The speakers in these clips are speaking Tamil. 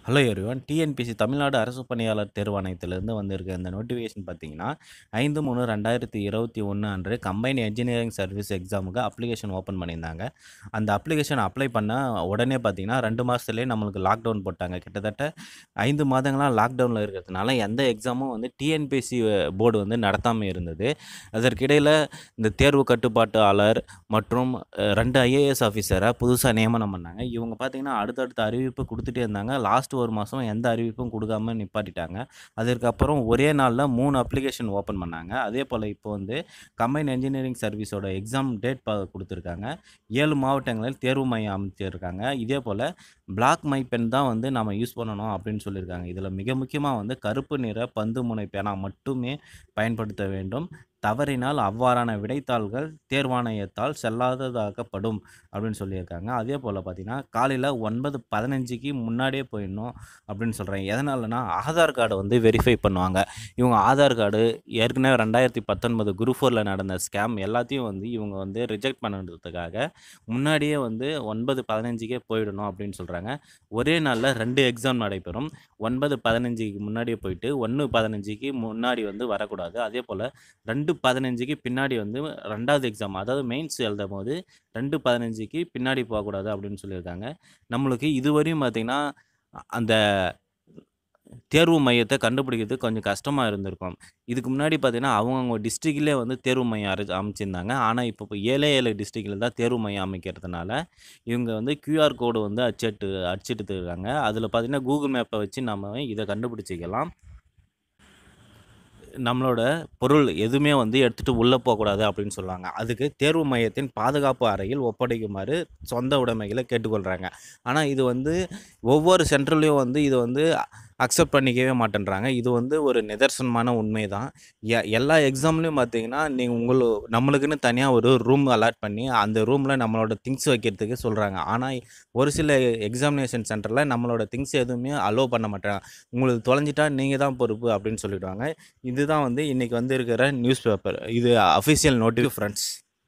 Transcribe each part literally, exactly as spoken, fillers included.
Hello everyone. டிஎன்பிஎஸ்சி தமிழ்நாடு அரசு பணியாளர் தேர்வாணையத்திலிருந்து வந்திருக்க இந்த நோட்டிஃபிகேஷன் பார்த்தீங்கன்னா, ஐந்து மூணு ரெண்டாயிரத்தி இருபத்தி ஒன்று அன்று கம்பைன் என்ஜினியரிங் சர்வீஸ் எக்ஸாமுக்கு அப்ளிகேஷன் ஓப்பன் பண்ணியிருந்தாங்க. அந்த அப்ளிகேஷன் அப்ளை பண்ண உடனே பார்த்தீங்கன்னா, ரெண்டு மாதத்துலேயே நம்மளுக்கு லாக்டவுன் போட்டாங்க. கிட்டத்தட்ட ஐந்து மாதங்களா லாக்டவுனில் இருக்கிறதுனால எந்த எக்ஸாமும் வந்து டிஎன்பிஎஸ்சி போர்டு வந்து நடத்தாமல் இருந்தது. அதற்கிடையில் இந்த தேர்வு கட்டுப்பாட்டாளர் மற்றும் ரெண்டு ஐஏஎஸ் ஆஃபீஸரை புதுசாக நியமனம் பண்ணாங்க. இவங்க பார்த்தீங்கன்னா, அடுத்தடுத்த அறிவிப்பு கொடுத்துட்டே இருந்தாங்க. லாஸ்ட் ஒரு மாதம் எந்த அறிவிப்பும் கொடுக்காம நிப்பாட்டிட்டாங்க. அதற்கப்புறம் ஒரே நாளில் மூணு அப்ளிகேஷன் ஓப்பன் பண்ணாங்க. அதே போல் இப்போ வந்து கம்பைன் என்ஜினியரிங் சர்வீஸோட எக்ஸாம் டேட் ப கொடுத்துருக்காங்க. ஏழு மாவட்டங்களில் தேர்வு மையம் அமைச்சிருக்காங்க. இதே போல் பிளாக் மை பென் தான் வந்து நம்ம யூஸ் பண்ணணும் அப்படின்னு சொல்லியிருக்காங்க. இதில் மிக முக்கியமாக வந்து கருப்பு நிற பந்து முனை பேனா மட்டுமே பயன்படுத்த வேண்டும். தவறினால் அவ்வாறான விடைத்தாள்கள் தேர்வாணையத்தால் செல்லாததாக்கப்படும் அப்படின்னு சொல்லியிருக்காங்க. அதே போல் பார்த்தீங்கன்னா, காலையில் ஒன்பது பதினஞ்சுக்கு முன்னாடியே போயிடணும் அப்படின்னு சொல்கிறாங்க. எதனாலனா ஆதார் கார்டை வந்து வெரிஃபை பண்ணுவாங்க. இவங்க ஆதார் கார்டு ஏற்கனவே ரெண்டாயிரத்தி பத்தொன்பது குரூப் ஃபோரில் நடந்த ஸ்கேம் எல்லாத்தையும் வந்து இவங்க வந்து ரிஜெக்ட் பண்ணுறதுக்காக முன்னாடியே வந்து ஒன்பது பதினஞ்சுக்கே போயிடணும் அப்படின்னு சொல்கிறாங்க. ஒரே நாளில் ரெண்டு எக்ஸாம் நடைபெறும். ஒன்பது பதினஞ்சுக்கு முன்னாடியே போயிட்டு ஒன்று பதினஞ்சுக்கு முன்னாடி வந்து வரக்கூடாது. அதே போல் ரெண்டு பதினஞ்சுக்கு பின்னாடி வந்து ரெண்டாவது எக்ஸாம் அதாவது மெயின்ஸ் எழுதும் போது ரெண்டு பதினஞ்சுக்கு பின்னாடி போகக்கூடாது அப்படின்னு சொல்லியிருக்காங்க. நம்மளுக்கு இதுவரையும் பார்த்திங்கன்னா அந்த தேர்வு மையத்தை கண்டுபிடிக்கிறது கொஞ்சம் கஷ்டமாக இருந்திருக்கும். இதுக்கு முன்னாடி பார்த்திங்கன்னா அவங்கவுங்க டிஸ்ட்ரிக்ட்லேயே வந்து தேர்வு மையம் அரை அமைச்சிருந்தாங்க. ஆனால் இப்போ இப்போ ஏழே ஏழு டிஸ்ட்ரிக்டில் தான் தேர்வு மையம் அமைக்கிறதுனால இவங்க வந்து கியூஆர் கோடு வந்து அச்சிட்டு அச்சிட்டு இருக்காங்க. அதில் பார்த்திங்கன்னா கூகுள் மேப்பை வச்சு நம்ம இதை கண்டுபிடிச்சிக்கலாம். நம்மளோட பொருள் எதுவுமே வந்து எடுத்துகிட்டு உள்ளே போகக்கூடாது அப்படின்னு சொல்லுவாங்க. அதுக்கு தேர்வு மையத்தின் பாதுகாப்பு அறையில் ஒப்படைக்குமாறு சொந்த உடைமைகளை கேட்டுக்கொள்கிறாங்க. ஆனால் இது வந்து ஒவ்வொரு சென்டர்லேயும் வந்து இது வந்து அக்செப்ட் பண்ணிக்கவே மாட்டேன்றாங்க. இது வந்து ஒரு நிதர்சனமான உண்மை தான். எ எல்லா எக்ஸாம்லேயும் பார்த்தீங்கன்னா, நீங்கள் உங்கள் நம்மளுக்குன்னு தனியாக ஒரு ரூம் அலாட் பண்ணி அந்த ரூமில் நம்மளோட திங்ஸ் வைக்கிறதுக்கு சொல்கிறாங்க. ஆனால் ஒரு சில எக்ஸாமினேஷன் சென்டரில் நம்மளோட திங்ஸ் எதுவுமே அலோவ் பண்ண மாட்டாங்க. உங்களுக்கு தொலைஞ்சிட்டா நீங்கள் தான் பொறுப்பு அப்படின்னு சொல்லிவிடுவாங்க. இதுதான் வந்து இன்றைக்கி வந்து இருக்கிற நியூஸ் பேப்பர். இது அஃபிஷியல் நோட்டிஃப் ஃப்ரெண்ட்ஸ்.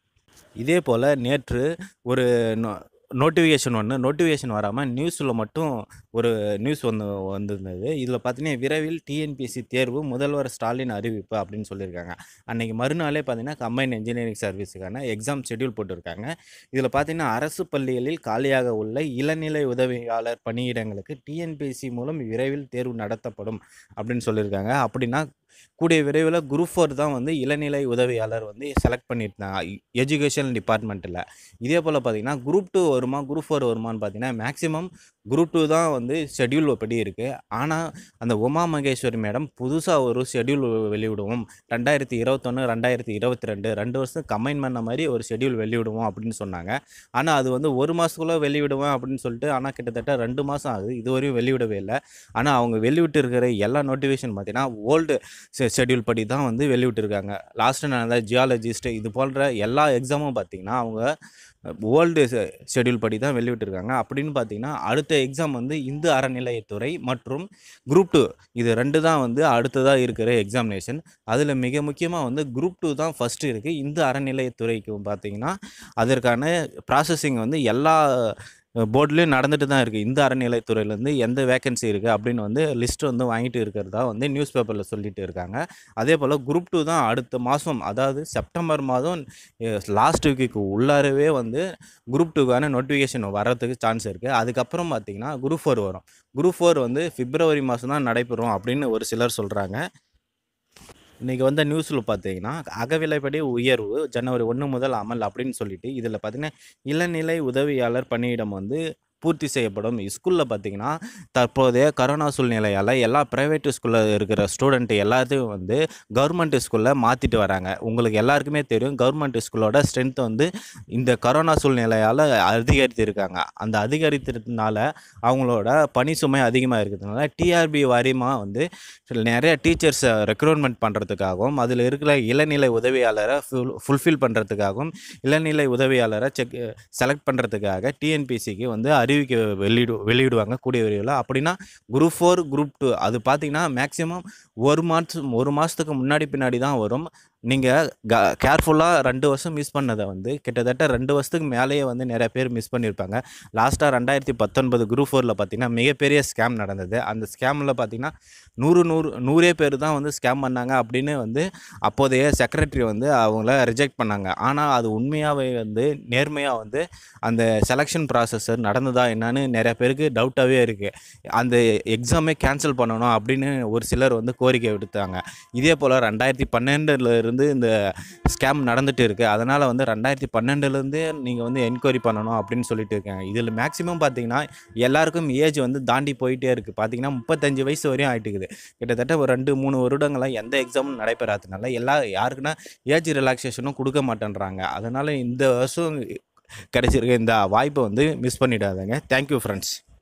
இதே போல் நேற்று ஒரு நோ நோட்டிஃபிகேஷன் ஒன்று நோட்டிஃபிகேஷன் வராமல் நியூஸில் மட்டும் ஒரு நியூஸ் ஒன்று வந்திருந்தது. இதில் பார்த்தீங்கன்னா, விரைவில் டிஎன்பிஎஸ்சி தேர்வு முதல்வர் ஸ்டாலின் அறிவிப்பு அப்படின்னு சொல்லியிருக்காங்க. அன்றைக்கி மறுநாளே பார்த்தீங்கன்னா கம்பைன் என்ஜினியரிங் சர்வீஸுக்கான எக்ஸாம் ஷெட்யூல் போட்டிருக்காங்க. இதில் பார்த்தீங்கன்னா, அரசு பள்ளிகளில் காலியாக உள்ள இளநிலை உதவியாளர் பணியிடங்களுக்கு டிஎன்பிஎஸ்சி மூலம் விரைவில் தேர்வு நடத்தப்படும் அப்படின்னு சொல்லியிருக்காங்க. அப்படின்னா கூடிய விரைவில் குரூப் ஃபோர் தான் வந்து இளநிலை உதவியாளர் வந்து செலக்ட் பண்ணியிருந்தாங்க எஜுகேஷன் டிபார்ட்மெண்ட்டில். இதே போல் பார்த்திங்கன்னா குரூப் டூ வருமா குரூப் ஃபோர் வருமானு பார்த்தீங்கன்னா மேக்ஸிமம் குரூப் டூ தான் வந்து ஷெட்யூல் படி இருக்குது. ஆனால் அந்த உமா மகேஸ்வரி மேடம் புதுசாக ஒரு ஷெட்யூல் வெளியிடுவோம் ரெண்டாயிரத்தி இருபத்தொன்று ரெண்டாயிரத்தி இருபத்தி ரெண்டு ரெண்டு வருஷம் கம்பைன் பண்ண மாதிரி ஒரு ஷெட்யூல் வெளியிடுவோம் அப்படின்னு சொன்னாங்க. ஆனால் அது வந்து ஒரு மாதத்துக்குள்ளே வெளியிடுவேன் அப்படின்னு சொல்லிட்டு ஆனால் கிட்டத்தட்ட ரெண்டு மாதம் ஆகுது, இதுவரையும் வெளியிடவே இல்லை. ஆனால் அவங்க வெளியிட்டு இருக்கிற எல்லா நோட்டிஃபிகேஷன் பார்த்திங்கன்னா ஓல்டு ஷெட்யூல் படி தான் வந்து வெளியிட்டிருக்காங்க. லாஸ்ட்டு நடந்த ஜியாலஜிஸ்ட் இது போன்ற எல்லா எக்ஸாமும் பார்த்திங்கன்னா அவங்க ஓல்டு ஷெட்யூல் படி தான் வெளியிட்டிருக்காங்க. அப்படின்னு பார்த்திங்கன்னா அடுத்த எக்ஸாம் வந்து இந்து அறநிலையத்துறை மற்றும் குரூப் டூ இது ரெண்டு தான் வந்து அடுத்ததாக இருக்கிற எக்ஸாமினேஷன். அதில் மிக முக்கியமாக வந்து குரூப் டூ தான் ஃபஸ்ட்டு இருக்குது. இந்து அறநிலையத்துறைக்கு பார்த்திங்கன்னா அதற்கான ப்ராசஸிங் வந்து எல்லா போர்ட்லேயும் நடந்துட்டு தான் இருக்குது. இந்த அறநிலையத்துறையிலேருந்து எந்த வேக்கன்சி இருக்குது அப்படின்னு வந்து லிஸ்ட்டு வந்து வாங்கிட்டு இருக்கிறதா வந்து நியூஸ் பேப்பரில் சொல்லிட்டு இருக்காங்க. அதே போல் குரூப் டூ தான் அடுத்த மாதம் அதாவது செப்டம்பர் மாதம் லாஸ்ட் வீக்குக்கு உள்ளாரவே வந்து குரூப் டூக்கான நோட்டிஃபிகேஷன் வர்றதுக்கு சான்ஸ் இருக்குது. அதுக்கப்புறம் பார்த்திங்கன்னா குரூப் ஃபோர் வரும். குரூப் ஃபோர் வந்து பிப்ரவரி மாதம் தான் நடைபெறும் அப்படின்னு ஒரு சிலர் சொல்கிறாங்க. இன்றைக்கி வந்த நியூஸில் பார்த்தீங்கன்னா அகவிலைப்படி உயர்வு ஜனவரி ஒன்று முதல் அமல் அப்படின்னு சொல்லிட்டு இதில் பார்த்திங்கன்னா இளநிலை உதவியாளர் பணியிடம் வந்து பூர்த்தி செய்யப்படும். ஸ்கூலில் பார்த்திங்கன்னா தற்போதைய கரோனா சூழ்நிலையால் எல்லா ப்ரைவேட் ஸ்கூலில் இருக்கிற ஸ்டூடெண்ட்டு எல்லாத்தையும் வந்து கவர்மெண்ட் ஸ்கூலில் மாற்றிட்டு வராங்க. உங்களுக்கு எல்லாருக்குமே தெரியும் கவர்மெண்ட் ஸ்கூலோட ஸ்ட்ரென்த் வந்து இந்த கரோனா சூழ்நிலையால் அதிகரித்திருக்காங்க. அந்த அதிகரித்ததுனால அவங்களோட பணி சுமை அதிகமாக இருக்கிறதுனால டிஆர்பி வாரியமாக வந்து நிறைய டீச்சர்ஸை ரெக்ரூட்மெண்ட் பண்ணுறதுக்காகவும் அதில் இருக்கிற இளநிலை உதவியாளரை ஃபுல் ஃபுல்ஃபில் பண்ணுறதுக்காகவும் இளநிலை உதவியாளரை செக் செலக்ட் பண்ணுறதுக்காக டிஎன்பிஎஸ்சிக்கு வந்து அறிவிக்க வெளியிடு வெளியிடுவாங்க கூடிய விரைவில். அப்படின்னா குரூப் ஃபோர் குரூப் டூ அது பார்த்திங்கன்னா மேக்ஸிமம் ஒரு மாதம் ஒரு மாதத்துக்கு முன்னாடி பின்னாடி தான் வரும். நீங்கள் க கேர்ஃபுல்லாக ரெண்டு வருஷம் மிஸ் பண்ணதை வந்து கிட்டத்தட்ட ரெண்டு வருஷத்துக்கு மேலேயே வந்து நிறைய பேர் மிஸ் பண்ணியிருப்பாங்க. லாஸ்ட்டாக ரெண்டாயிரத்தி பத்தொன்பது குரூப் ஃபோரில் பார்த்தீங்கன்னா மிகப்பெரிய ஸ்கேம் நடந்தது. அந்த ஸ்கேமில் பார்த்தீங்கன்னா நூறு நூறு நூறே பேர் தான் வந்து ஸ்கேம் பண்ணாங்க அப்படின்னு வந்து அப்போதைய செக்ரட்டரி வந்து அவங்கள ரிஜெக்ட் பண்ணாங்க. ஆனால் அது உண்மையாகவே வந்து நேர்மையாக வந்து அந்த செலெக்ஷன் ப்ராசஸ் நடந்ததா என்னன்னு நிறைய பேருக்கு டவுட்டாகவே இருக்குது. அந்த எக்ஸாமே கேன்சல் பண்ணணும் அப்படின்னு ஒரு சிலர் வந்து கோரிக்கை விடுத்தாங்க. இதே போல் ரெண்டாயிரத்தி பன்னெண்டுல இருந்து இந்த ஸ்கேம் நடந்துட்டு இருக்குது. அதனால் வந்து ரெண்டாயிரத்தி பன்னெண்டுலேருந்தே நீங்கள் வந்து என்கொயரி பண்ணணும் அப்படின்னு சொல்லிட்டு இருக்காங்க. இதில் மேக்ஸிமம் பார்த்தீங்கன்னா எல்லாருக்கும் ஏஜ் வந்து தாண்டி போயிட்டே இருக்குது. பார்த்தீங்கன்னா முப்பத்தஞ்சு வயசு வரையும் ஆகிட்டுக்குது. கிட்டத்தட்ட ஒரு ரெண்டு மூணு வருடங்களாக எந்த எக்ஸாமும் நடைபெறாதனால எல்லா யாருக்குன்னா ஏஜ் ரிலாக்ஸேஷனும் கொடுக்க மாட்டேன்றாங்க. அதனால் இந்த வருஷம் கிடைச்சிருக்க இந்த வாய்ப்பை வந்து மிஸ் பண்ணிடாதீங்க. Thank you friends.